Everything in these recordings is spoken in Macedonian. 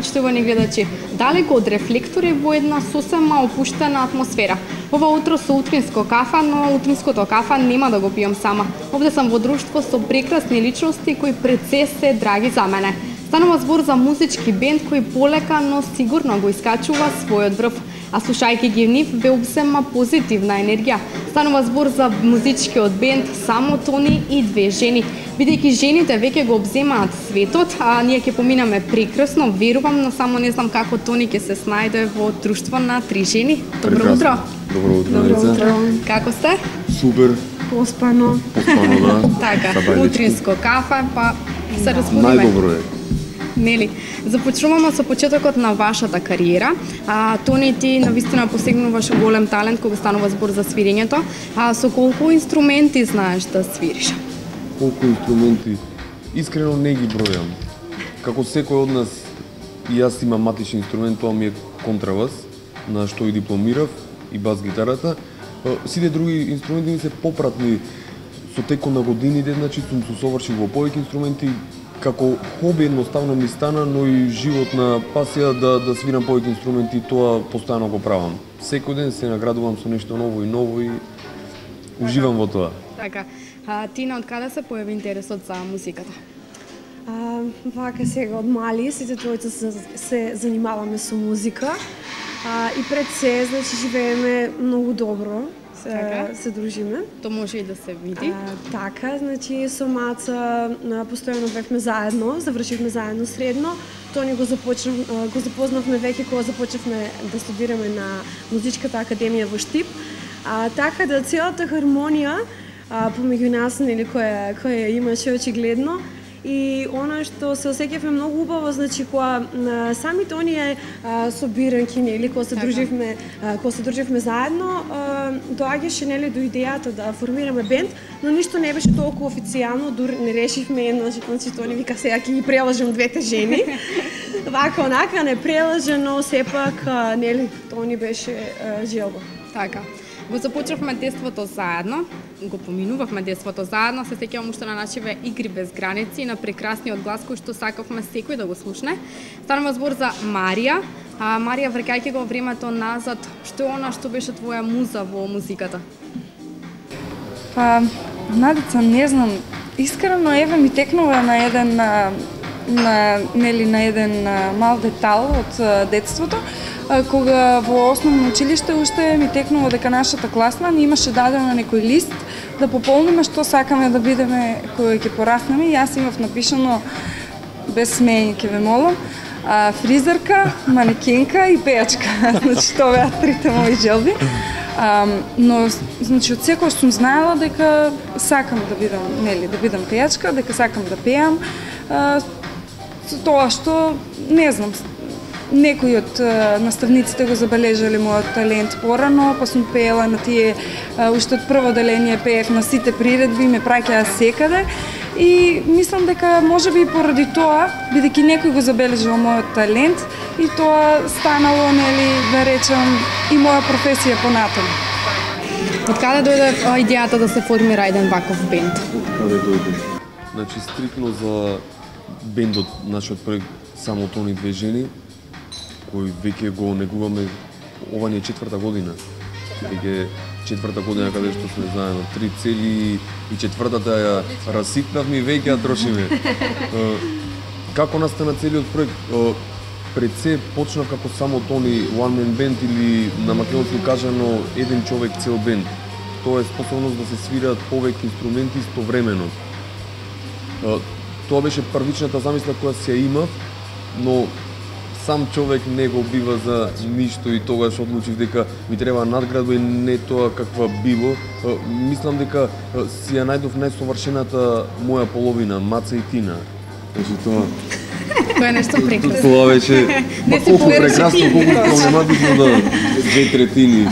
почитувани гледачи, далеко од рефлектори во една сосема опуштена атмосфера. Ова утро со утринско кафа, но утринското кафа нема да го пијам сама. Овде сам во друштво со прекрасни личности кои пред се драги за мене. Станува збор за музички бенд кој полека, но сигурно го искачува својот врв. А слушајќи ги нив, ве обсема позитивна енергија. Станува збор за музичкиот бенд Само Тони и две жени. Бидејќи жените веќе го обземаат светот, а ние ќе поминаме прекрасно, верувам, но само не знам како Тони ќе се снајде во друштво на три жени. Добро утро. Добро утро. Како сте? Супер. Поспано. Да. Така, утринско кафе, па се разбудиме. Најдобро е. Нели, започнуваме со почетокот на вашата кариера. Тони, ти навистина посегнуваш голем талент кога станува збор за свирењето. Со колку инструменти знаеш да свириш? Колку инструменти? Искрено не ги бројам. Како секој од нас, и јас имам матичен инструмент, тоа ми е контрабас, на што и дипломирав, и бас гитарата. Сите други инструменти ми се попратни со текот на годините, значи сум се совршил во повеќе инструменти. Како хоби едноставно ми стана, но и животна пасија да свирам повеќе инструменти, тоа постојано го правам. Секој ден се наградувам со нешто ново и уживам во тоа. Така, Тина, од каде се појави интересот за музиката? Вака сега од мали, сите тројца се занимаваме со музика. И пред се, значи, живееме многу добро. Се дружиме. То може и да се види. Така, значи со Маца постојано бевме заедно, завршивме заедно средно. Тони го запознавме веќе кога започнавме да студираме на Музичката академија во Штип. Така да целата хармонија помеѓу нас, нели, која имаше очигледно. И она што се осеќавме многу убаво, значи кога самите оние собиранки, нели, кога се друживме заедно, доаѓаше, нели, до идејата да формираме бенд, но ништо не беше толку официјално, дури не решивме еднаш, значи Тони вика сега ќе ги прелажам двете жени. Вака онака не прелажено, сепак, нели, Тони беше желба. Така. Го започнавме детството заедно, го поминувавме детството заедно, се сеќавам уште на нашиве игри без граници, на прекрасниот глас кој што сакавме секој да го слушне. Станува збор за Марија. Марија, вркајќи го времето назад, што е она што беше твоја муза во музиката? Па, Надица, не знам, искрено еве ми текнува на еден мал детал од детството. Кога во основно училиште уште ми текнува дека нашата класна ни имаше дадено некој лист да пополниме што сакаме да бидеме кога ќе пораснеме. И јас имав напишано, без смење ќе ве молам, фризерка, манекенка и пејачка. Значи тоа беа трите мои желби. Но значи од секој сум знаела дека сакам да бидам пејачка, дека сакам да пеам. Тоа што не знам, некои од наставниците го забележале мојот талент порано, па сум пеела на тие, уште од прво деление пеев на сите приредби, ме праќаа секаде. И мислам дека можеби поради тоа, бидејќи некој го забележал мојот талент, и тоа станало, нели, да речам, и моја професија понатаму. Од каде дојде идејата да се формира еден ваков бенд? Од каде дојде? Значи, стрикно за бендот, нашиот проект Само Тони две жени, кој веќе го негуваме, ова ни е четврта година. Веќе четврта година каде што сме заедно, 3 цели и четвртата ја расипнавме и веќе ја трошиме. Како настана целиот проект? Пред се почнав како Само Тони one man band, или на македонски кажано еден човек цел бенд. Тоа е способност да се свират повеќе инструменти истовремено. Тоа беше првичната замисла која си ја имав, но сам човек не го бива за ништо и тогаш одлучив дека ми треба надградба и не тоа каква било. Мислам дека си ја најдов најсовршената моја половина, Маца и Тина. Значи тоа Тоа е нешто прекрасно. Тоа беше колку прекрасно, колку проблематично да две третини.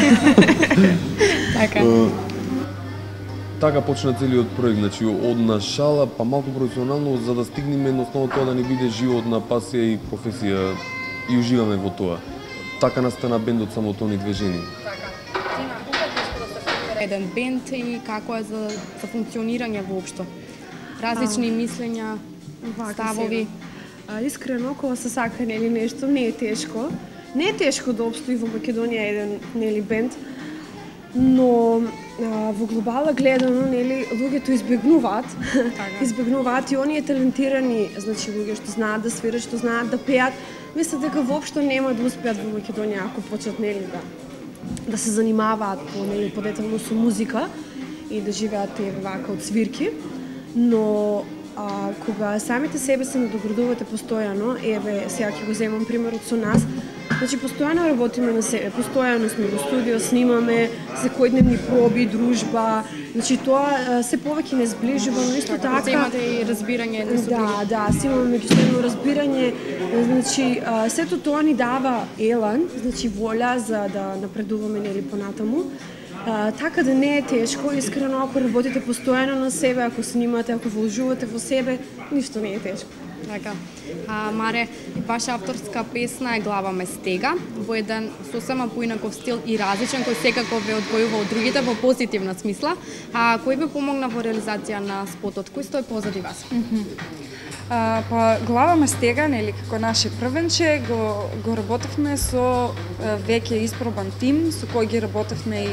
Така. Така почна целиот проект, значи од нашала па малку професионално, за да стигнеме едноставно тоа да ни биде животна пасија и професија, и уживаме во тоа. Така настана бендот Само Тони две жени. Така. Тина, кога беше да се формира еден бенд и како е за функционирање воопшто? Различни мислења, ставови. искрено, кога се сака нешто, не е тешко. Не е тешко да обстои во Македонија еден бенд, но во глобала гледано, луѓето избегнуваат и оние талентирани, значи луѓе што знаат да свират, што знаат да пеат, мислат дека воопшто нема да успеат во Македонија ако почнат да се занимаваат подетално со музика и да живеат вака од свирки, но кога самите себе се надоградувате постојано, сега ќе го земам примерот со нас, значи постојано работиме на себе, постојано сме во студио, снимаме, секојдневни проби, дружба, значи тоа се повеќе не зближува, но исто така имате и разбирање еден со други. Да, си имаме меѓусебно разбирање, значи сето тоа ни дава елан, значи воља за да напредуваме понатаму. Така да не е тешко, искрено ако работите постојано на себе, ако снимате, ако вложувате во себе, ништо не е тешко. Така. Маре, ваша авторска песна е Глава ме стега, во еден сосема поинаков стил и различен, кој секако ве одвојува од другите во позитивна смисла. Кој ви помогна во реализација на спотот? Кој стои позади вас? Па Глава ме стега, како наше првенче, го работевме со веќе испробан тим, со кој ги работевме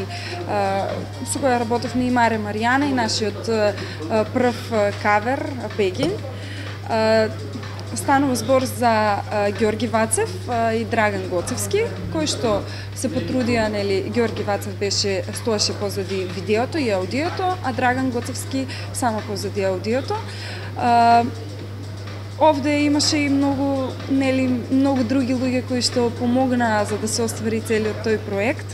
и Маре Маријана и нашиот прв кавер Бегин. Станува збор за Ѓорги Вацев и Драган Гоцевски, кој што се потрудија, Ѓорги Вацев стоеше позади видеото и аудиото, а Драган Гоцевски само позади аудиото. Овде имаше и многу други луѓе кои што помогнаа за да се оствари целиот тој проект.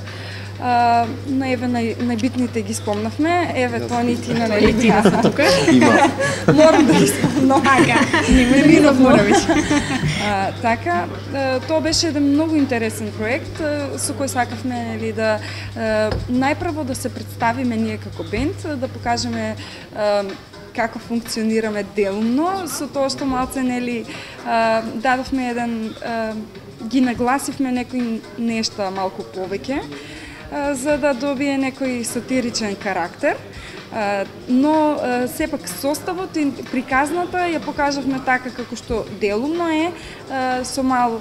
Но најбитните ги спомнавме, Тони, Тина, Тина тука. Морам да ги спомнам. Не заборавиш. Така, тоа беше еден многу интересен проект со кој сакавме да најпрво да се представиме ние како бенд, да покажеме како функционираме делумно, со тоа што малце дадовме ги нагласивме некои нешта малку повеќе, за да добие некој сатиричен карактер, но сепак составот и приказната ја покажавме така како што делумно е, со мал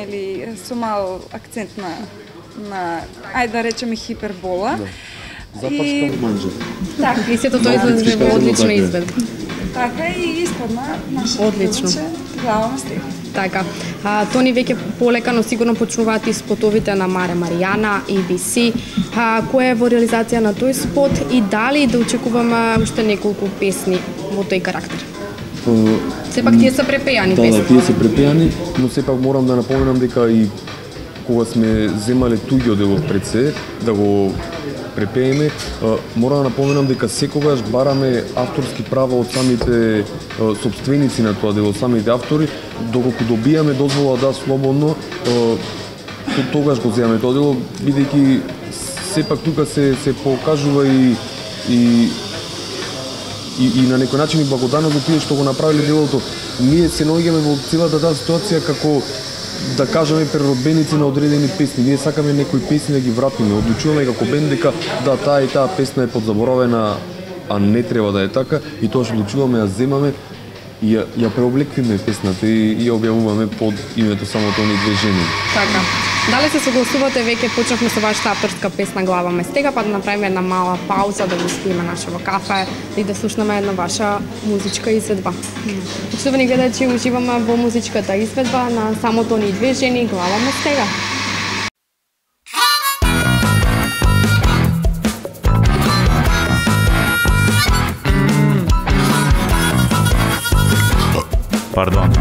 акцент на ајде да речеме хипербола. Запачкан манџа. Така, и сето тоа изгледа во одлична изведба. Така и испадна нашата одлично. Глава ме стега. Така. Тони веќе полека, но сигурно почнуваат и спотовите на Маре Маријана, ABC. Која е во реализација на тој спот и дали да очекуваме уште неколку песни во тој карактер? Сепак тие се препејани песни. Да, тие се препејани, но сепак морам да напоменам дека и кога сме земале туѓо делот пред се, да го препееме, мора да напоменам дека секогаш бараме авторски права од самите сопственици на тоа дело, самите автори, доколку добијаме дозвола да слободно, тогаш го земаме тоа дело, бидејќи сепак тука се покажува и на некој начин и благодарност до тие што го направиле делото. Ние се наоѓаме во целата таа ситуација како да кажеме преродбеници на одредени песни. Ние сакаме некои песни да ги вратиме. Одлучуваме како бенд дека да, таа и таа песна е подзаборавена, а не треба да е така, и тоа што одлучуваме ја земаме и ја преоблеквиме песната и ја објавуваме под името само Тони две жени. Така. Дали се согласувате, веќе почнавме со вашата авторска песна Глава ме стега, па да направиме една мала пауза, да го спиеме нашево кафе и да слушнеме една ваша музичка изведба. Почитувани гледачи, уживаме во музичката изведба на само Тони две жени, Глава ме стега. Пардон.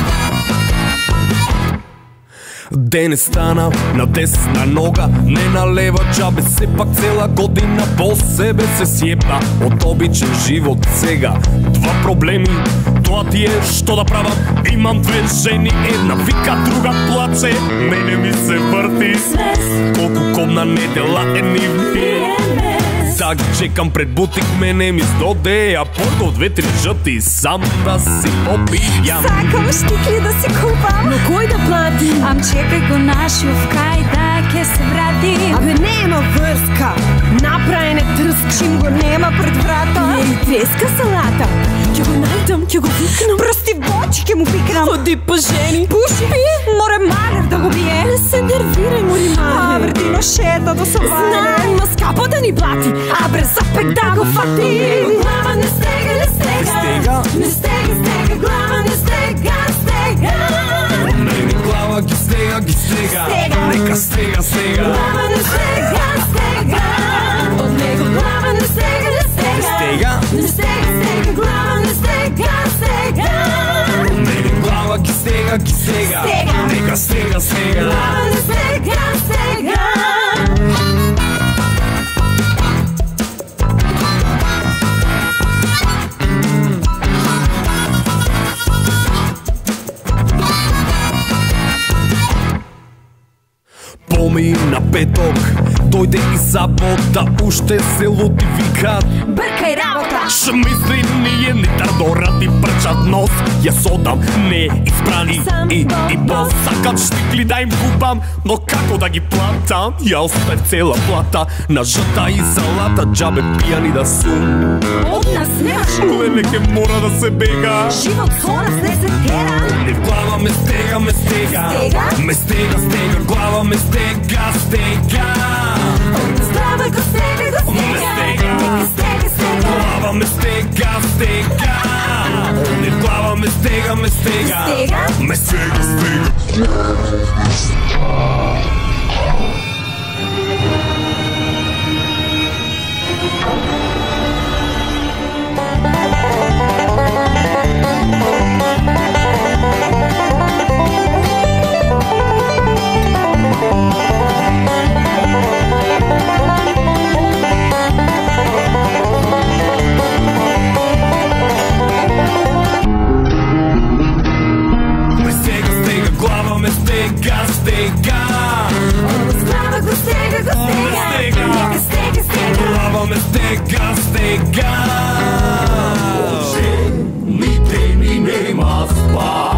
Ден е станал на десна нога, не на лева джабе, сепак цела година по себе се сјепа од обичен живот сега. Два проблеми, тоа ти е што да правам, имам две жени, една вика, друга плаче, мене ми се врти колку кобна недела е нивни. Да ги чекам пред бутик, мене ми здодеја порто две-три жъти, сам да си попијам. Сакам штикли да си купам, но кој да плати? Ам чекај го нашиот кај да ќе се врати. Абе нема врска, направен е трст, чим го нема пред врата. Не ли треска салата, ќе го најдам, ќе го викнам. Прости в очи ќе му пикнам. Оди по жени. Пуши. Море Малев да го бие. Не се нервирај, Мори Малев. Вртино шета до собаре. Знам, има скапо да ни блати. Абре запек да го фати. Глава не стега, не стега. Не стега, стега, глава не стега, стега. Од мене глава ги стега, нека стега, стега. Глава не стега, стега. Од него глава не стега, не стега. Не стега, стега, глава не стега, стега. Од мене глава ги стега, нека стега, стега. Глава не стега, стега. Помина петок, дојде и забота, уште се лути викат. Бркај работа! Ш мисли ние ни тардорати прчат нос. Ја содам не испрани и бос. Сакат штикли да им губам, но како да ги платам? Ја оставив цела плата на жата и салата, џабе пијани да сум. Од нас немаш Леле ке мора да се бега. живот со нас не се тера. Не глава ме стега, ме стега. Ме стега, стега, глава ме стега, стега. Од нас глава го стега, го стега. Нека стега, стега. Глава ме стега, стега. Не глава ме стега, ме стега. Ме стега, стега. Глава ме стега, стега. Глава го стега, го стега. Нека стега, стега. Глава ме стега, стега. Ните ни нема спа.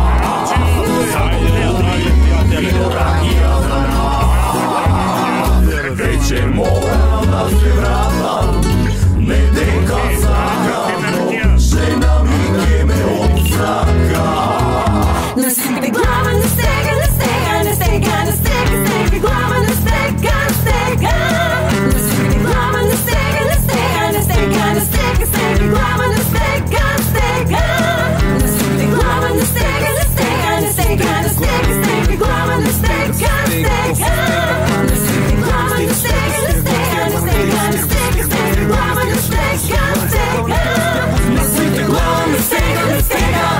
Вече мора да се вратам. Не дека сакам, жена ми ке ме отсака. На сите глава не стега, не стега, не стега, не стега, стега, глава не стега, стега. На сите глава не стега, не стега, не стега, не стега, стега, глава не стега, стега. На сите глава не стега, не стега, не стега, не стега, стега, глава не стега, стега. На сите глава не стега, не стега, не стега, не стега, стега, глава не стега, стега. На сите глава не стега, не стега.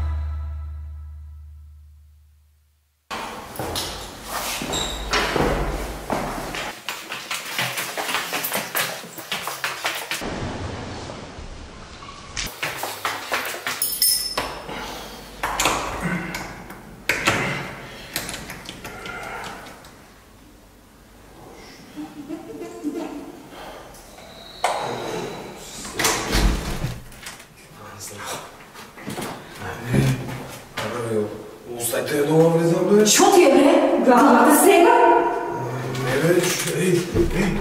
Остајте ја дома влезам, бе. Шо ти е, бре? Главата сега? Не, бе, еј.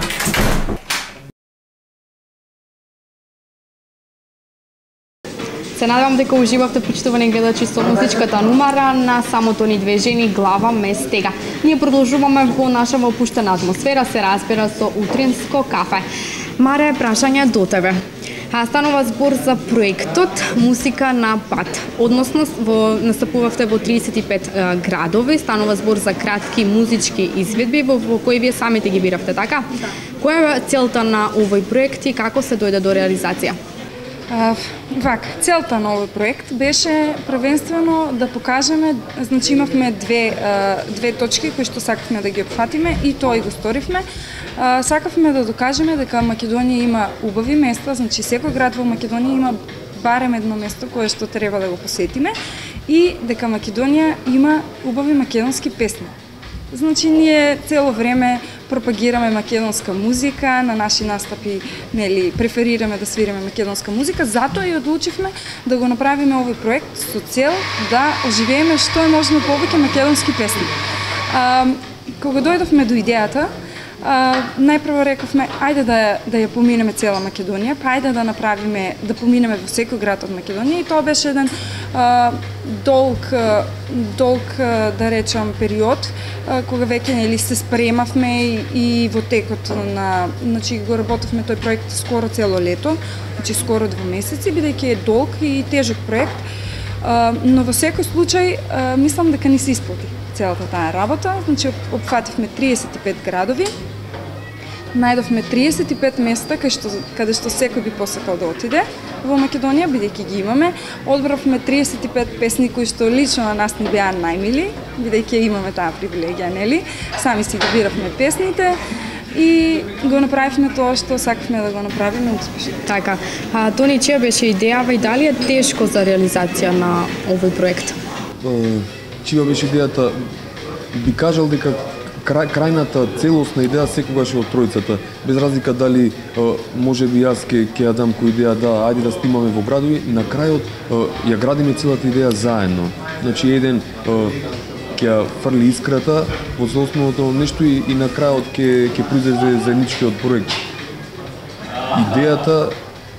Се надевам дека уживавте, почитувани гледачи, со музичката numara на самото ни две жени, глава ме стега. Ние продолжуваме во наша опуштена атмосфера, се разбира со утринско кафе. Маре, прашање до тебе. Станува збор за проектот Музика на пат. Односно, настапувавте во 35 градови, станува збор за кратки музички изведби во кои вие самите ги биравте, така? Која е целта на овој проект и како се дојде до реализација? Целта на овој проект беше првенствено да покажеме, значи имавме две точки кои што сакавме да ги опфатиме и тоа и го сторивме. Сакавме да докажеме дека Македонија има убави места, значи секој град во Македонија има барем едно место кое што треба да го посетиме и дека Македонија има убави македонски песни. Значи ние цело време пропагираме македонска музика, на наши настапи, нели, преферираме да свириме македонска музика, затоа и одлучивме да го направиме овој проект со цел да оживееме што е можно повеќе македонски песни. Кога дојдовме до идејата, најпрво рековме ајде да ја поминеме цела Македонија, па ајде да поминеме во секој град од Македонија, и тоа беше еден долг да речам период кога веќе нели се спремавме и во текот на го работевме тој проект скоро цело лето, скоро 2 месеци, бидејќи е долг и тежок проект, но во секој случај мислам дека ни се исплати целата таа работа. Опфативме 35 градови, најдовме 35 места каде што секој би посакал да отиде во Македонија, бидејќи ги имаме. Одбравме 35 песни кои што лично на нас ни беа најмили, бидејќи имаме таа привилегија, нели? Сами си ги биравме песните и го направивме тоа што сакавме да го направиме успешно. Така. Тони, чија беше идејава и дали е тешко за реализација на овој проект? Чија беше идејата? Би кажал дека крајната целосна идеја секогаш е од тројцата, без разлика дали можеби јас ќе ја дам која идеја, да, ајде да снимаме во градови, на крајот ја градиме целата идеја заедно. Значи еден ќе ја фрли искрата во основното нешто и на крајот ќе произлезе заедничкиот проект. Идејата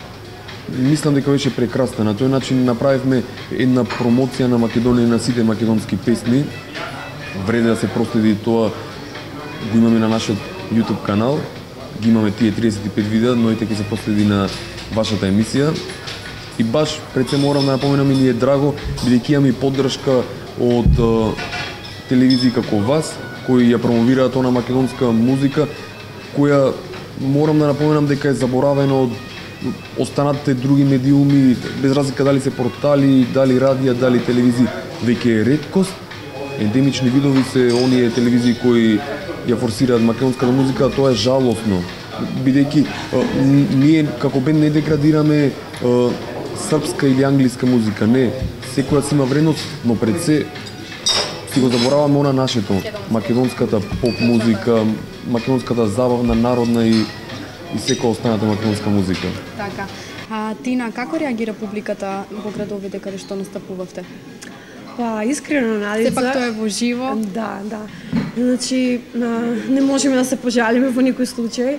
мислам дека беше прекрасна. На тој начин направивме една промоција на Македонија на сите македонски песни. Вреде да се проследи тоа, го имаме на нашиот YouTube канал, ги имаме тие 35 видеа, но ќе се проследи на вашата емисија. И баш пред се морам да напоменам и ни е драго, бидејќи имаме поддршка од телевизии како вас, кои ја промовираат она македонска музика, која морам да напоменам дека е заборавена од останатите други медиуми, без разлика дали се портали, дали радија, дали телевизии, веќе е реткост. Ендемични видови се оние телевизии кои ја форсираат македонската музика, тоа е жалосно. Бидејќи ние како бенд не деградираме српска или англиска музика, не. Секоја си има вредност, но пред се си го забораваме она нашето, македонската поп музика, македонската забавна, народна и секоја останата македонска музика. Така. Тина, како реагира публиката во градовите каде што настапувавте? Па, искрено, Надица. Сепак тоа е во живо. Да. Значи, не можеме да се пожалиме во никој случај.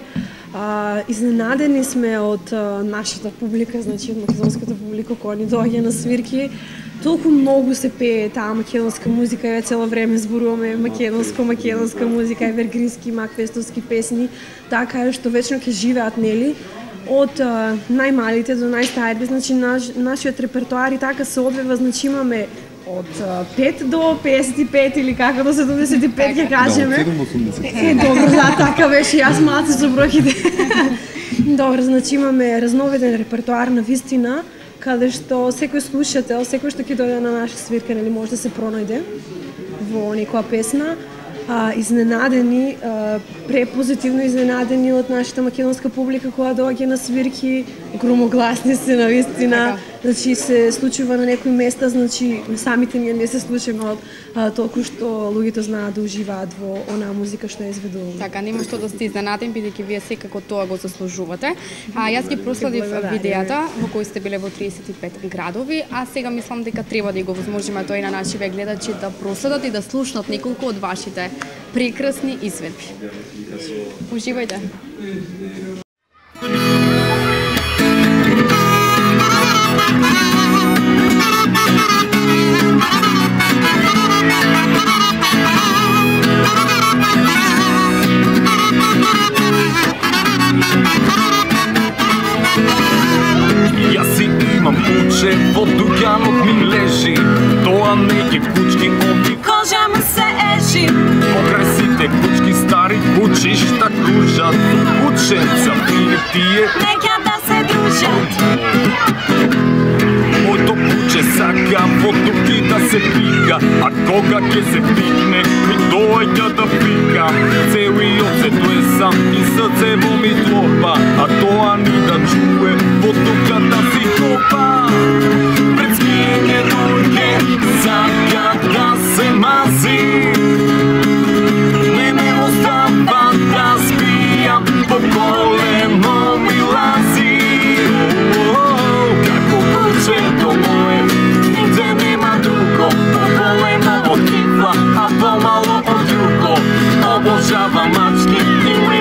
Изненадени сме од нашата публика, значи од македонската публика која ни доаѓа на свирки. Толку многу се пее таа македонска музика, ја цело време зборуваме македонска музика, евергрински, макфестовски песни, така што вечно ќе живеат, нели? Од најмалите до најстарите, значи нашиот репертоар и така се одвива, значи имаме од 5 до 55 или како до 75 ќе кажеме. Добро, да, така беше, јас малце со бројките. Добро, значи имаме разновиден репертоар на вистина, каде што секој слушател, секој што ќе дојде на наша свирка, нели може да се пронајде во некоја песна. Изненадени, препозитивно изненадени од нашата македонска публика која доаѓа на свирки, громогласни се на вистина. Значи се случува на некои места, значи самите ние не се слушаме од толку што луѓето знаат да уживаат во онаа музика што ја изведуваме. Така, нема што да сте изненадени, бидејќи вие секако тоа го заслужувате. Јас ги проследив видеата во кои сте биле во 35 градови, а сега мислам дека треба да го возможиме тоа и на нашите гледачи да проследат и да слушнат неколку од вашите прекрасни изведби. Уживајте. Јас си имам куче, во дуќанот ми лежи, тоа не е кучки, ови Кожа му се ежи. покрај сите кучки стари кучишта кружат, кученца пие тие, Нека да се дружат. моето куче сака во дуки да се пика, а кога ќе се пикне, ми доаѓа да пика. Целиот се плеса и срцево ми тлопа, а тоа ни да чуе во дуката си топа. Пред скијање дојде, сака да се мази, не ме остава да спијам, по колено ми лази. Како кучето мое, нигде нема друго, по-големо од кифла, а помало од југо. Обожава мачки и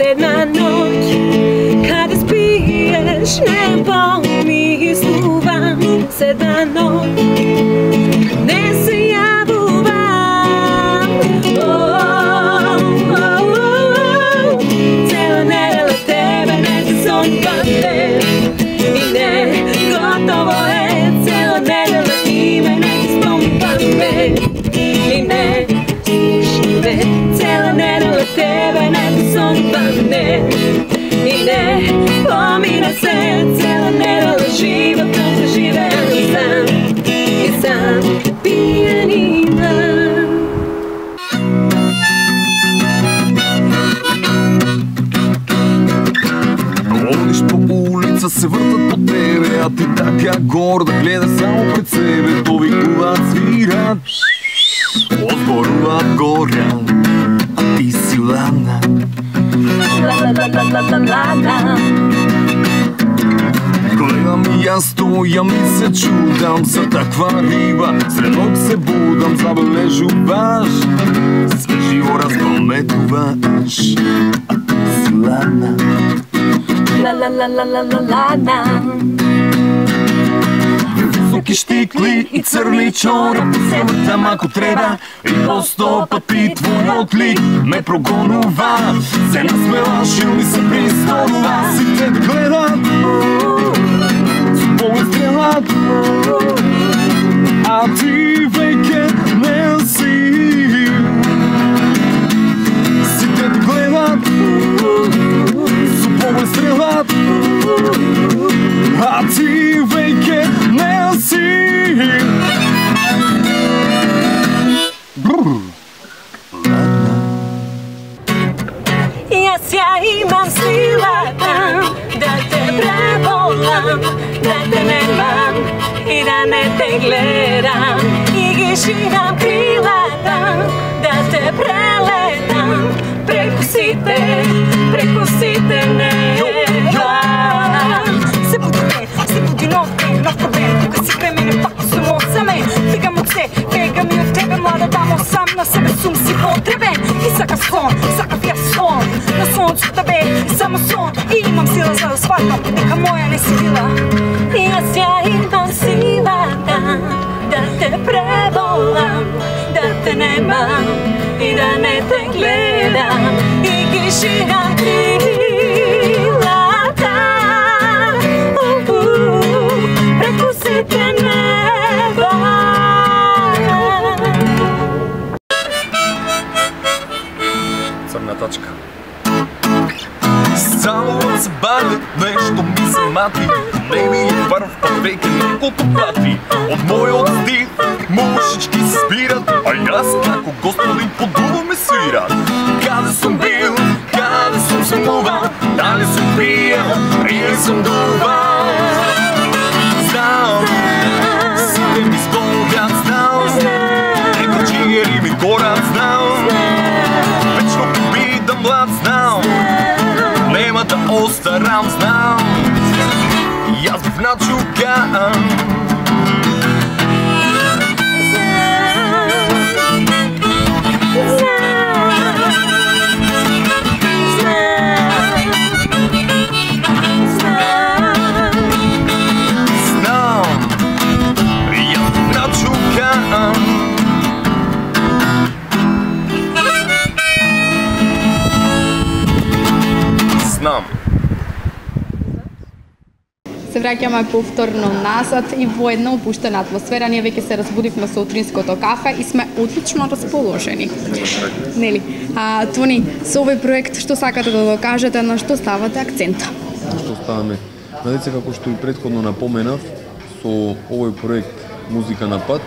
Jedna noć kada spiješ ne pomisluvam se da noć ne se javuvam. Cela nedela tebe ne zonvam te i ne gotovo je. Cela nedela ime ne spompam me i ne slušam me. Cela nedela tebe ne zonvam me i ne pomina se. Cela nedela životom preživem sam i sam pijanina. Одиш по улица, се въртат по тебе, а ти така горда гледаш само пред себе. Повикуват, свират, отборуват горя, а ти си ладна. Гледам и аз стоям и се чудам за таква риба. Сред ног се будам, забележуваш, свеживо разпометуваш, а ти си ладна. Високи щикли и църни чорапи се въртам ако трябва. И по 100 пъти твоят лик ме прогонува. Се насмеваш и ми се присторува. Си те да гледат, с поглед стрелят, а ти веќе не си. Си те да гледат, поглед стрелят, а ти веќе не си. Јас ја имам силата да те преболам, да те немам и да не те гледам. И ги ширам крилата да те прелетам преко сите неба. Се буди нов проблем, тука си премене пак само за мен. Фигам от се, бегам и от тебе, млада дамо, сам на себе сум си потребен. И сакав сон, сакав я сон, на слънцето бе и само сон. И имам сила за да сватам, нека моя не си била. И аз я имам силата да те преболам, да те немам и да не те гледам. И ги ширам крилата преко сите неба. Църна точка. Само се бали, нещо ми се мати. Не ми е първ път веке няколко пъти. От моят стих мушички се спират, а аз како Господин по дума ме свират. Къде съм бил, къде съм съмнувал, дали съм пиял или съм дувал. Знам, сите ми спомнят, знам, нека чигери ми горят, знам. Вечно побитам млад, знам, нема да остарам, знам. И аз бих начукан. Се враќаме повторно назад и во една опуштена атмосфера. Ние веќе се разбудивме со утринското кафе и сме одлично расположени. Нели? Тони, со овој проект што сакате да докажете, на што ставате акцент? Што ставаме? Надеца како што и претходно напоменав, со овој проект Музика на пат,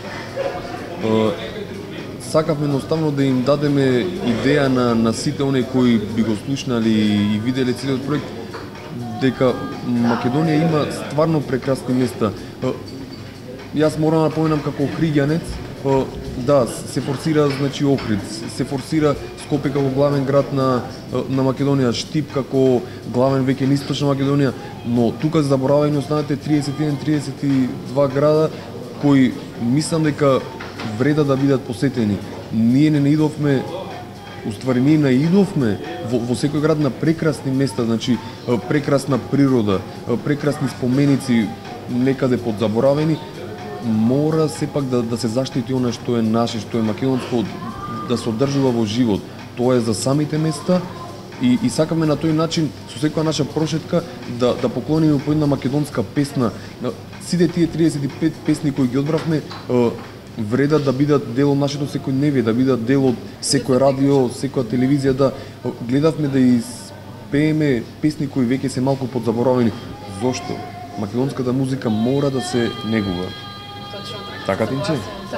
сакавме едноставно да им дадеме идеја на сите оние кои би го слушнали и виделе целиот проект, дека Македонија има стварно прекрасни места. Јас морам да напоменам како Охриѓанец, да, се форсира значи Охрид, се форсира Скопје како главен град на Македонија, Штип како главен веќе на Источна Македонија, но тука заборавајме останате 31-32 града кои мислам дека вреда да бидат посетени. Ние не идовме уствари ние наидовме во секој град на прекрасни места, значи прекрасна природа, прекрасни споменици некаде подзаборавени, мора сепак да се заштити она што е наше, што е македонско, да се одржува во живот. Тоа е за самите места и сакаме на тој начин со секоја наша прошетка да поклониме по една македонска песна. Сите тие 35 песни кои ги одбравме вредат да бидат дел од нашето секојдневие, да бидат дел од секој радио, секоја телевизија, да гледавме да испееме песни кои веќе се малку подзаборавени. Зошто? Македонската музика мора да се негува. Така, Тинче?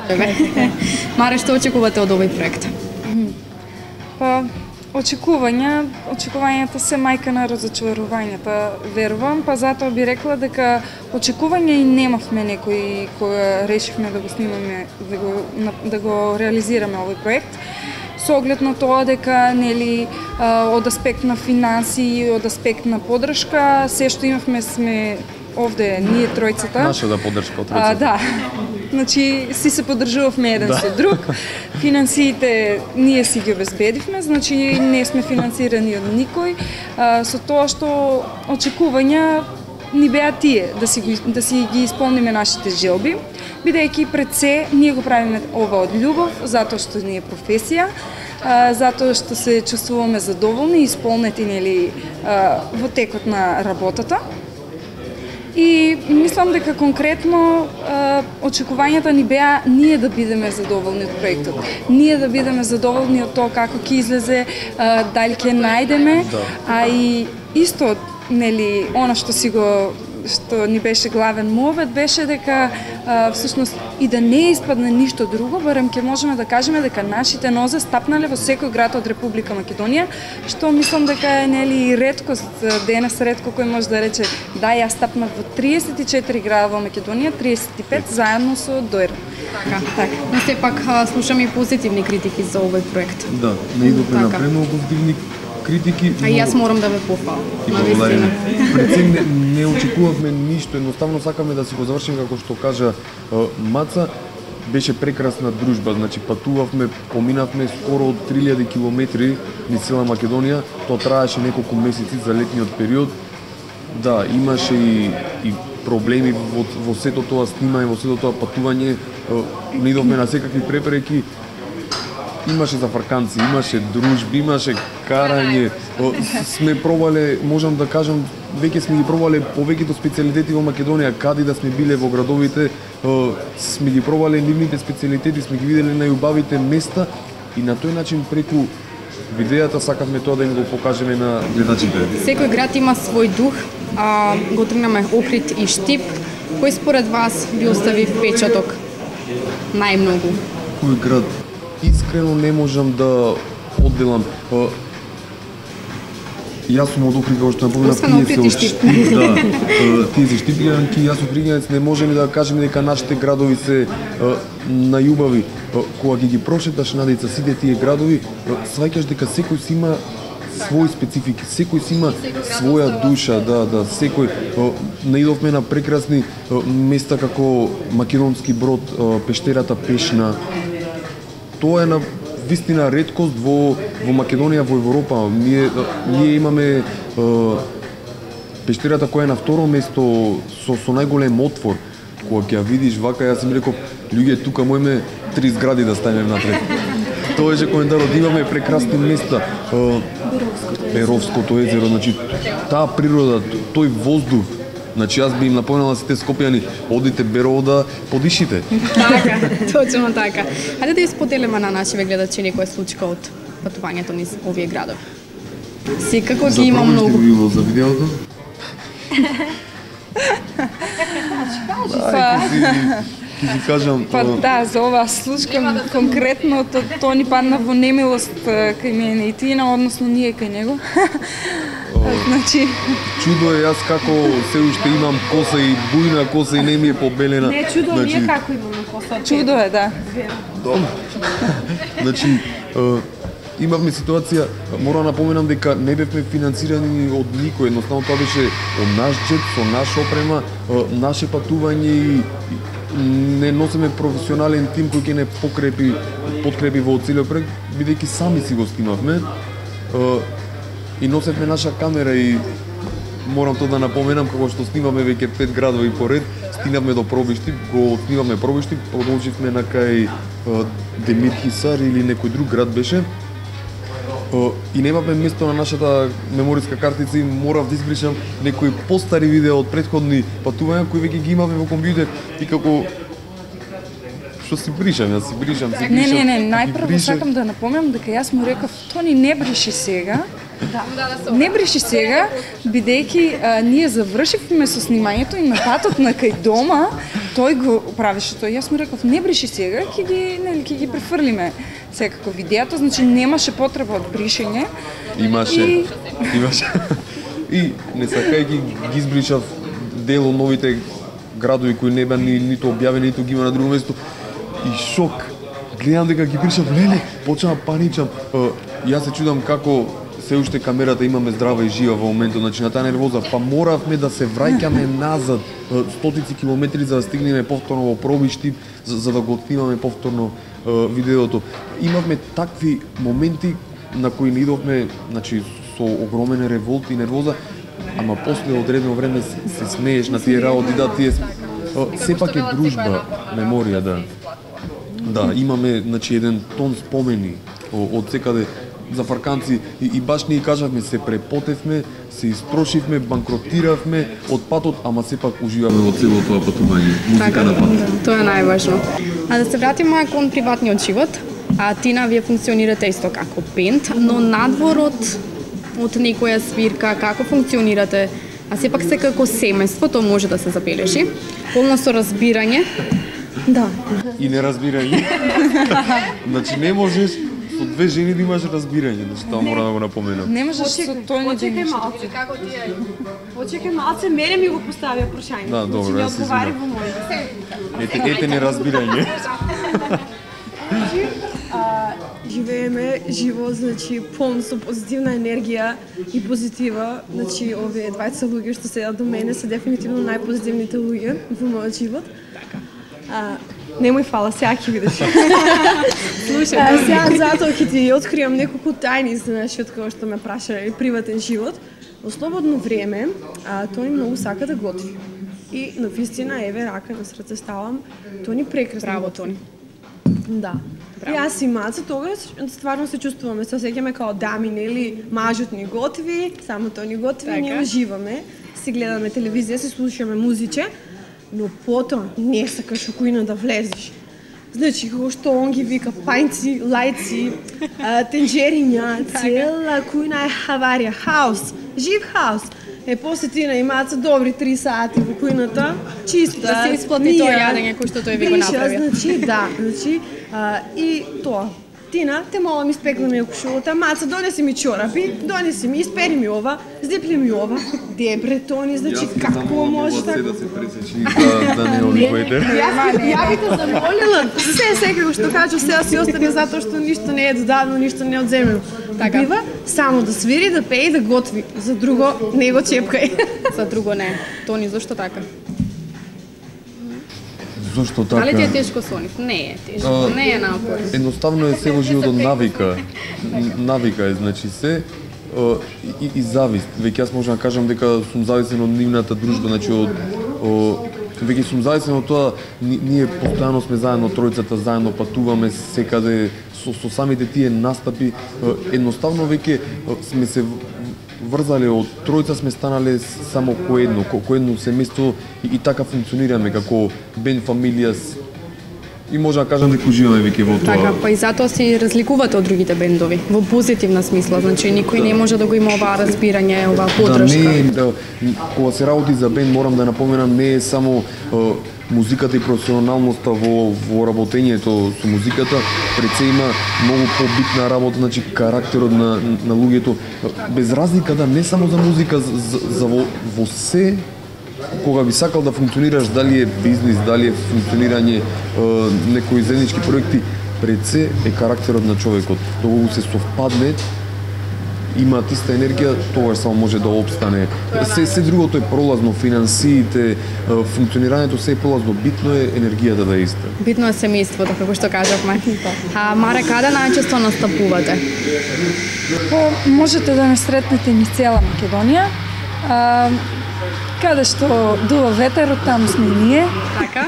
Маре, што очекувате од овој проект? Па, очекувањата се мајка на разочарувањата, верувам, па затоа би рекла дека очекувања и немавме некои кога решивме да го снимаме, да го реализираме овој проект. Со оглед на тоа дека нели од аспект на финанси, од аспект на поддршка, се што имавме сме овде ние тројцата. Наша да поддршка од тројцата. Да. Значи си се поддржувавме еден со друг. Финансиите ние си ги обезбедивме, значи не сме финансирани од никој. Со тоа што очекувања ни беа тие да си ги исполниме нашите желби, бидејќи пред се ние го правиме ова од љубов, затоа што ни е професија, затоа што се чувствуваме задоволни и исполнети нели во текот на работата. И мислам дека конкретно очекувањата ни беа ние да бидеме задоволни од проектот. Ние да бидеме задоволни од тоа како ќе излезе, дали ќе најдеме, а и исто нели она што ни беше главен мовет беше дека всушност и да не испадне ништо друго, барем ќе можеме да кажеме дека нашите нозе стапнале во секој град од Република Македонија, што мислам дека е нели реткост, денес ретко кој може да рече да јас стапнав во 34 града во Македонија, 35 заедно со Доир. Така. Но сепак слушаме и позитивни критики за овој проект. Да, не идовме на премногу позитивни критики. А и јас морам да ве пофалам. И благодариме. Пред се не очекувавме ништо, едноставно сакаме да си го завршиме како што кажа Маца. Беше прекрасна дружба, значи патувавме, поминавме скоро од 3000 километри низ цела Македонија. Тоа траеше неколку месеци за летниот период. Да, имаше и проблеми во сето тоа снимање, во сето тоа патување. Не идовме на секакви препреки. Имаше зафрканци, имаше дружби, имаше карање. Сме пробале, можам да кажам, веќе сме ги пробале повеќето специјалитети во Македонија, каде да сме биле во градовите, сме ги пробале нивните специјалитети, сме ги виделе најубавите места и на тој начин преку видејата сакавме тоа да им го покажеме на гледачите. Секој град има свој дух, го тргнаме Охрид и Штип. Кој според вас ви остави впечаток најмногу? Кој град? Искрено не можам да одделам. Јас сум од Охрид, како што напоменав, тие се штипјанки, јас сум Охридјанец, не можеме да кажеме дека нашите градови се најубави. Кога ги прошеташ надица сите тие градови, сваќаш дека секој си има свој специфики, секој си има своја душа, да, секој. Наидовме на прекрасни места како Македонски Брод, пештерата Пешна. Тоа е на вистина реткост во Македонија, во Европа. Ние имаме пештерата која е на второ место со најголем отвор. Кога ќе ја видиш вака, јас им реков, луѓе, тука можеме 3 згради да ставиме внатре. Тоа беше коментарот, имаме прекрасни места. Беровското езеро, значи таа природа, тој воздух. Значи јас би им напомнала сите скопјани, одите Берово да подишите. Така, точно така. Хајде да исподелиме на нашите гледачи некоја случка од патувањето низ овие градови. Секако ги има многу. За прво што било за видеото? Ќе ти кажам. Па да, за оваа случка конкретно тоа ни падна во немилост кај мене и Тина, односно ние кај него. Значи чудо е јас како се уште имам коса и бујна коса и не ми е побелена. Не чудо, ние како имаме коса. Чудо е, да. Значи имавме ситуација, мора да напоменам дека не бевме финансирани од никој, едноставно тоа беше од наш джеб, со наша опрема, наше патување и не носиме професионален тим кој ќе не подкрепи во целиот проект, бидејќи сами си го снимавме и носевме наша камера и морам тоа да напоменам како што снимаме веќе 5 градови поред, стигнавме до Пробишти, го снимавме Пробишти, продолживме на кај Демир Хисар или некој друг град беше. И немавме место на нашата мемориска картица и морав да избришам некои постари видеа од претходни патувања кои веќе ги имаме во компјутер и како што си бришам. Не, најпрво сакам да напомнам дека јас му реков Тони не бриши сега. Не бриши сега, бидејќи ние завршивме со снимањето и на патот на кај дома тој го правеше тоа. Јас му реков не бриши сега, ќе ги префрлиме секако видеото, значи немаше потреба од бришење. Имаше. И не сакајќи ги избришав дел од новите градови кои не беа ниту објавени, ниту ги има на друго место. И шок. Гледам дека ги бришам, леле, почнав паничам. Јас се чудам како се уште камерата имаме здрава и жива во моментот, значи на таа нервоза, па моравме да се враќаме назад стотици километри за да стигнеме повторно во Пробишти, за да го снимаме повторно видеото. Имавме такви моменти на кои не идовме, значи со огромен револт и нервоза, ама после одредено време се смееш на тие работи, да, тие сепак е дружба, меморија, да. Да, имаме, значи, еден тон спомени од секаде за фарканци и баш ние кажавме, се препотевме, се испрошивме, банкротиравме од патот, ама сепак уживаме во цело тоа патување, музика на пат. Тоа е најважно. А да се вратиме кон приватниот живот, Тина, вие функционирате исто како бенд, но надвор од некоја свирка, како функционирате, а сепак се како семејство, тоа може да се забележи, полно со разбирање. Да. И неразбирање. Значи не можеш со две жени да имаш разбирање, значи тоа мора да го напоменам. Не можеш со Тони да имаш. Почекај малце, мене ми го поставија прашање. Да, добро, значи, јас се одговари извинувам. во моите. Ете неразбирање. Живееме живот, значи, полн со позитивна енергија и позитива. Значи, овие двајца луѓе што седат до мене се дефинитивно најпозитивните луѓе во мојот живот. Немој фала, сега ќе видиш. Слушај, сега затоа ќе ти откриам неколку тајни за нашиот, како што ме прашале, приватен живот. Во слободно време, Тони многу сака да готви. И на вистина, еве, рака на срце ставам, Тони прекрасно. Браво, Тони. Да. И јас и Маца тогаш стварно се чувствуваме, се осеќаме као дами, нели, мажот ни готви, само тој ни готви, ние уживаме, си гледаме телевизија, си слушаме музиче, но потоа не сакаш у кујна да влезеш. Значи, како што он ги вика пајци, лајци, тенџериња, цела кујна е хаварија, хаос, жив хаос. После Тина и Маца добри 3 сати во кујната, чиста, да се исплати тоа јадење кој што тој ви го направи. Значи, да, значи, и тоа. Тина, те мала ми спекла некој шолта, Маца, донеси ми чорапи, донеси ми, испери ми ова, здипли ми ова. Дебре, Тони, значи, како може така? Да се пресечи да не обиквајте. Ја би те замолила, се секако што кажу, сега си остане затоа што ништо не е додадено, ништо не е одземено. Така. Бива само да свири, да пее и да готви. За друго не го чепкај. За друго не. Тони, зошто така? Зошто така? Дали ти е тешко со нив? Не е тешко, не е напор. Едноставно е се во животот навика. Навика е, значи се и завист. Веќе јас можам да кажам дека сум зависен од нивната дружба, значи веќе сум зависен од тоа, ние постојано сме заедно, тројцата заедно патуваме секаде со самите тие настапи, едноставно веќе сме се врзале од тројца, сме станале само коедно семејство и така функционираме како бенд, фамилија. И може да кажам дека уживаме веќе во тоа. Така, па и затоа се разликувате од другите бендови, во позитивна смисла, значи никој не може да го има оваа разбирање, оваа подршка. Кога се работи за бенд, морам да напоменам, не е само музиката и професионалноста во работењето со музиката, пред се има многу побитна работа, значи карактерот на луѓето, без разлика да не само за музика, за во се кога би сакал да функционираш, дали е бизнис, дали е функционирање некои заеднички проекти, пред се е карактерот на човекот. Доколку се совпадне имаат иста енергија, тогаш само може да опстане. Се другото е пролазно, финансиите, функционирањето се е пролазно, битно е енергијата да е иста. Битно е семејството, како што кажавме. Маре, каде најчесто настапувате? Можете да ме сретнете низ цела Македонија. Каде што дува ветерот, таму сме ние. Така.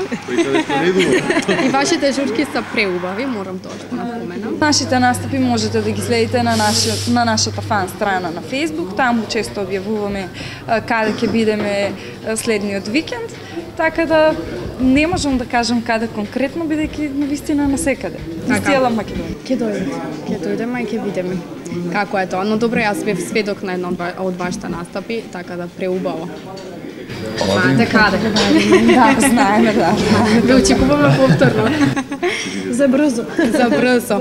И вашите журки се преубави, морам тоа што напоменам. Нашите настапи можете да ги следите на нашата фан страна на Facebook. Таму често објавуваме каде ќе бидеме следниот викенд. Така да не можам да кажам каде конкретно, бидејќи навистина насекаде. Низ цела Македонија. Ќе дојдеме и ќе видиме како е тоа. Но добро, јас бев сведок на едно од вашите настапи, така да преубаво. Знаете каде? Да, знаеме, да. Ве очекуваме повторно. За брзо. За брзо.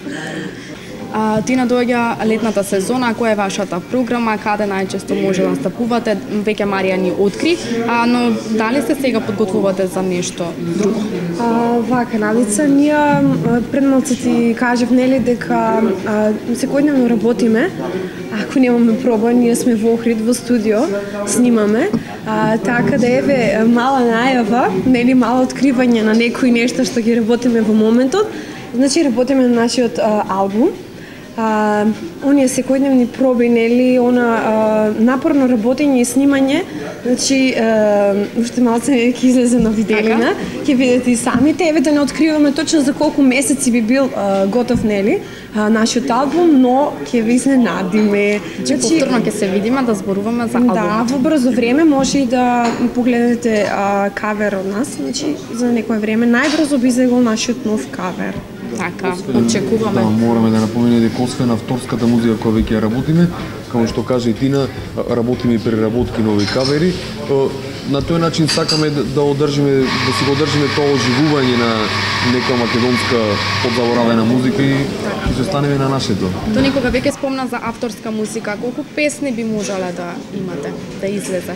Тина, доаѓа летната сезона, која е вашата програма, каде најчесто може да настапувате? Веќе Марија ни откри, но дали се сега подготвувате за нешто друго? Вака, Надица, ние пред малце ти кажав, нели, дека секојдневно работиме. Ако немаме проба, ние сме во Охрид, во студио, снимаме. Така да еве мала најава, нели, мало откривање на некои нешта што ги работиме во моментот. Значи, работиме на нашиот албум. Оние секојдневни проби, нели, напорно работење и снимање, значи, уште малце ќе излезе на виделина, ќе видите и самите, еве да не откриваме точно за колку месеци би бил готов, нели, нашиот албум, но ќе ви изненадиме. Значи, повторно ќе се видиме да зборуваме за албумот. Да, во брзо време може и да погледнете кавер од нас, значи, за некое време најбрзо би излегол нашиот нов кавер. Така, очекуваме. Да, мораме да напоменеме дека освен авторската музика која веќе работиме, како што каже и Тина, работиме и преработки нови кавери. На тој начин сакаме да одржиме, да си го одржиме тоа оживување на нека македонска подзаборавена музика и ќе останеме на нашето. То некога веќе спомна за авторска музика. Колку песни би можеле да имате, да излезе?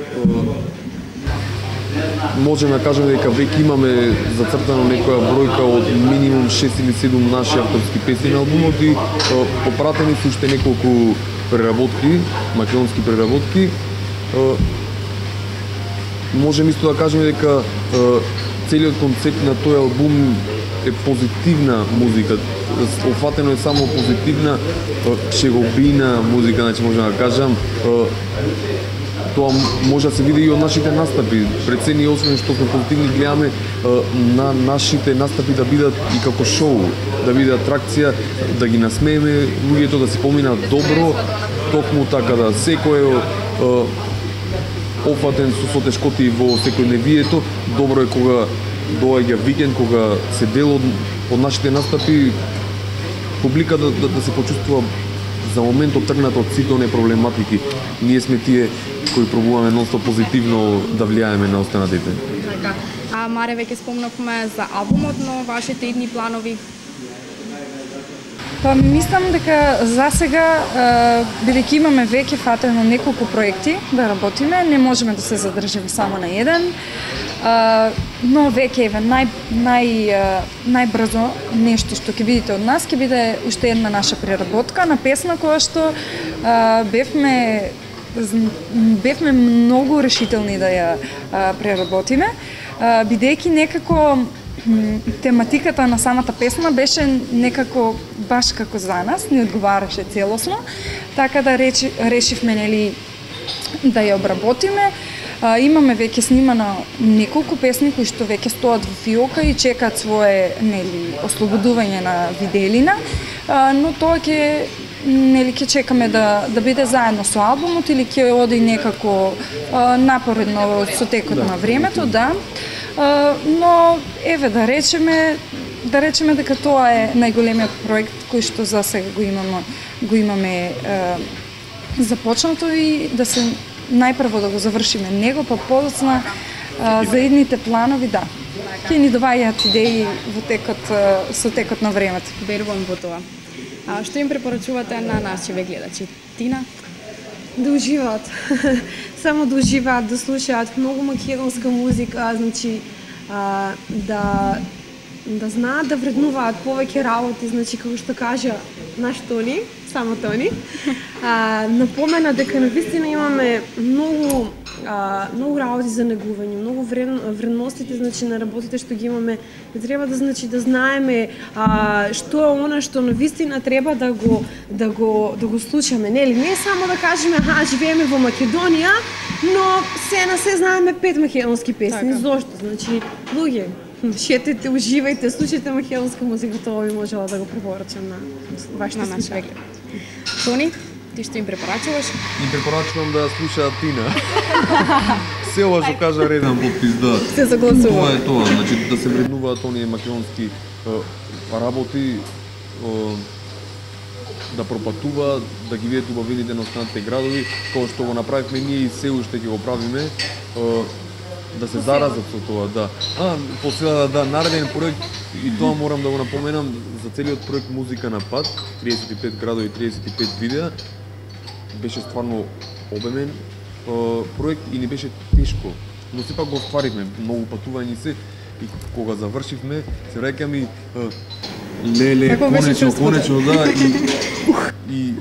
Можеме да кажеме дека веќе имаме зацртано некоја бројка од минимум 6 или 7 наши авторски песни на албумот и попратени се уште неколку преработки, македонски преработки. Можеме исто да кажеме дека целиот концепт на тој албум е позитивна музика. Офатено е само позитивна, шеговина музика, значи можам да кажам. Тоа може да се види и од нашите настапи. Прецени, освен што сме позитивни, гледаме на нашите настапи да бидат и како шоу, да биде атракција, да ги насмееме луѓето, да се поминат добро, токму така да секој офатен со тешкоти во секојдневието. Добро е кога доаѓа викенд, кога се дел од нашите настапи, публика да се почувствува за моментот тргнат од сите оние проблематики. Ние сме тие кои пробуваме ностоп позитивно да влијаеме на останатите. Така. Маре, веќе спомнавме за албумот, но вашите идни планови? Па мислам дека за сега, бидејќи имаме веќе фатено неколку проекти да работиме, не можеме да се задржиме само на еден. Но веќе еве најбрзо нешто што ќе видите од нас ќе биде уште една наша преработка на песна која што бевме многу решителни да ја преработиме, бидејќи некако тематиката на самата песна беше некако баш како за нас, не одговараше целосно, така да решивме, нели, да ја обработиме. Имаме веќе снимано неколку песни кои што веќе стоат во фиока и чекаат свое, нели, ослободување на виделина, но тоа ќе, нели, ќе чекаме да биде заедно со албумот или ќе оди некако напоредно со текот на времето, да. Но еве да речеме дека тоа е најголемиот проект кој што за сега го имаме започнато и да се најпрво да го завршиме него, па подоцна за идните планови, да. Ќе ни доваѓаат идеи со текот на времето. Верувам во тоа. Што им препорачувате на нашите гледачи? Тина? Да уживаат. Само да уживаат, да слушаат многу македонска музика, значи да знаат да вреднуваат повеќе работи, значи како што кажа наш Тони, само Тони. Напомена дека навистина имаме многу работи за негување, многу вредностите значи на работите што ги имаме, треба да значи да знаеме што е она што навистина треба да го слушаме, нели? Не само да кажеме живееме во Македонија, но се знаеме 5 македонски песни. Така. Зошто? Значи, луѓе, шетете, уживајте, слушајте македонска музика, тоа би можела да го препорачам на вашите На нашите слушатели. Тони, ти што им препорачуваш? И препорачувам да ја слушаат Тина. Се ова што кажа реден подпис, да. Се согласувам. Тоа е тоа, значи да се вреднуваат оние македонски работи, да пропатува, да ги видат убавините на останатите градови, кога што го направивме ние и се уште ќе го правиме, да се заразат со тоа, да. После да нареден проект, и тоа морам да го напоменам, за целиот проект Музика на пат, 35 градови, 35 видеа, беше стварно обемен проект и не беше тешко, но сепак го остваривме, многу патување се, и кога завршивме, се враќам и леле, Како беше чувството? конечно, да, и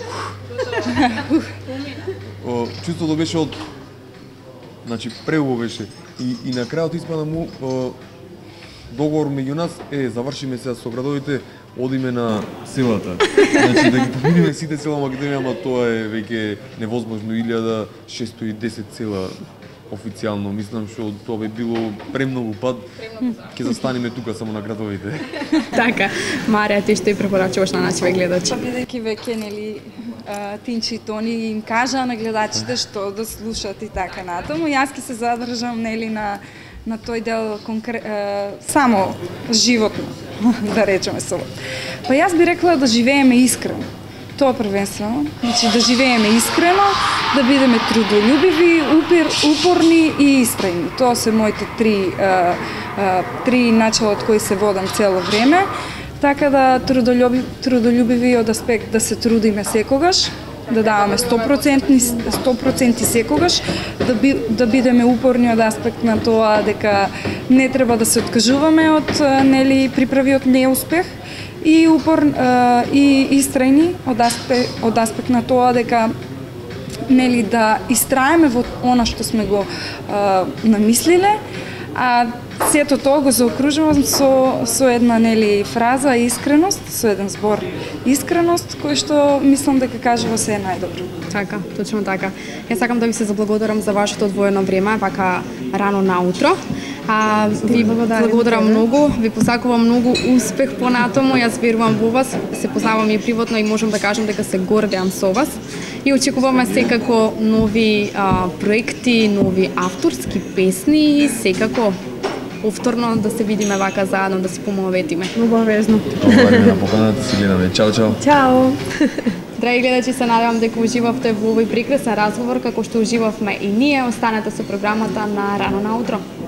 чувството беше од, значи преубаво беше, и на крајот испада му договор меѓу нас, завршиме сега со градовите, одиме на селата. Значи да ги поминиме сите села Македонија, ама тоа е веќе невозможно, 1610 села официјално, мислам што тоа би било премногу пат, ќе застанеме тука само на градовите. Така, Марија, ти што и препорачуваш на нашите гледачи? Па бидејќи веќе нели Тинчи и Тони им кажа на гледачите што да слушат и така натаму, јас ќе се задржам нели на тој дел само животно, да речеме со. Па јас би рекла да живееме искрено. Тоа првенствено, значи да живееме искрено, да бидеме трудолюбиви, упорни и истрајни. Тоа се моите три начала од кои се водам цело време. Така да трудолюбиви од аспект да се трудиме секогаш, да даваме 100% секогаш, да бидеме упорни од аспект на тоа дека не треба да се откажуваме од нели приправиот неуспех и и истрајни од аспект на тоа дека нели да истраеме во она што сме го намислиле, а сето тоа го заокружувам со една нели фраза искреност, со еден збор искреност, кој што мислам дека кажува се е најдобро. Така, точно така. Јас сакам да ви се заблагодарам за вашето одвоено време, вака рано наутро. Ви благодарам многу, ви посакувам многу успех понатаму, јас верувам во вас, се познавам и приватно и можам да кажам дека се гордеам со вас. И очекуваме секако нови проекти, нови авторски песни и секако повторно да се видиме вака заедно, да се помоветиме. Обавезно. Благодариме на поканата, си гледаме. Чао, чао. Чао. Драги гледачи, се надевам дека уживавте во овој прекрасен разговор, како што уживавме и ние. Останете со програмата на Рано наутро.